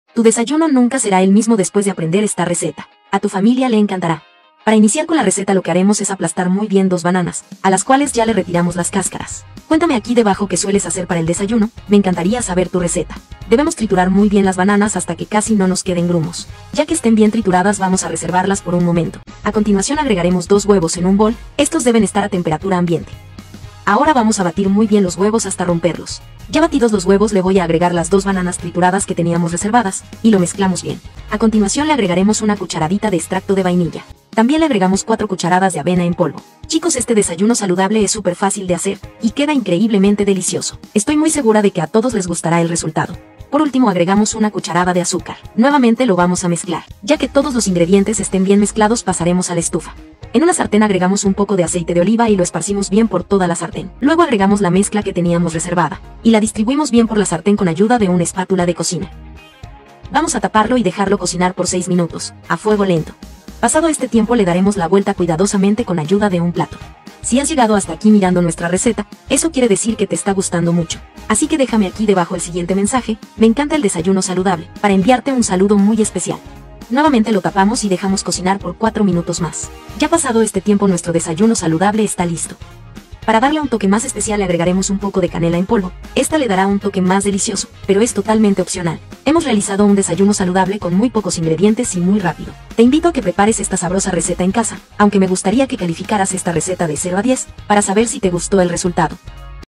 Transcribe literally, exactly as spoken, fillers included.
Tu desayuno nunca será el mismo después de aprender esta receta. A tu familia le encantará. Para iniciar con la receta lo que haremos es aplastar muy bien dos bananas, a las cuales ya le retiramos las cáscaras. Cuéntame aquí debajo qué sueles hacer para el desayuno, me encantaría saber tu receta. Debemos triturar muy bien las bananas hasta que casi no nos queden grumos. Ya que estén bien trituradas vamos a reservarlas por un momento. A continuación agregaremos dos huevos en un bol, estos deben estar a temperatura ambiente. Ahora vamos a batir muy bien los huevos hasta romperlos. Ya batidos los huevos le voy a agregar las dos bananas trituradas que teníamos reservadas, y lo mezclamos bien. A continuación le agregaremos una cucharadita de extracto de vainilla. También le agregamos cuatro cucharadas de avena en polvo. Chicos, este desayuno saludable es súper fácil de hacer, y queda increíblemente delicioso. Estoy muy segura de que a todos les gustará el resultado. Por último agregamos una cucharada de azúcar. Nuevamente lo vamos a mezclar. Ya que todos los ingredientes estén bien mezclados pasaremos a la estufa. En una sartén agregamos un poco de aceite de oliva y lo esparcimos bien por toda la sartén. Luego agregamos la mezcla que teníamos reservada, y la distribuimos bien por la sartén con ayuda de una espátula de cocina. Vamos a taparlo y dejarlo cocinar por seis minutos, a fuego lento. Pasado este tiempo le daremos la vuelta cuidadosamente con ayuda de un plato. Si has llegado hasta aquí mirando nuestra receta, eso quiere decir que te está gustando mucho. Así que déjame aquí debajo el siguiente mensaje: me encanta el desayuno saludable, para enviarte un saludo muy especial. Nuevamente lo tapamos y dejamos cocinar por cuatro minutos más. Ya pasado este tiempo nuestro desayuno saludable está listo. Para darle un toque más especial le agregaremos un poco de canela en polvo. Esta le dará un toque más delicioso, pero es totalmente opcional. Hemos realizado un desayuno saludable con muy pocos ingredientes y muy rápido. Te invito a que prepares esta sabrosa receta en casa, aunque me gustaría que calificaras esta receta de cero a diez, para saber si te gustó el resultado.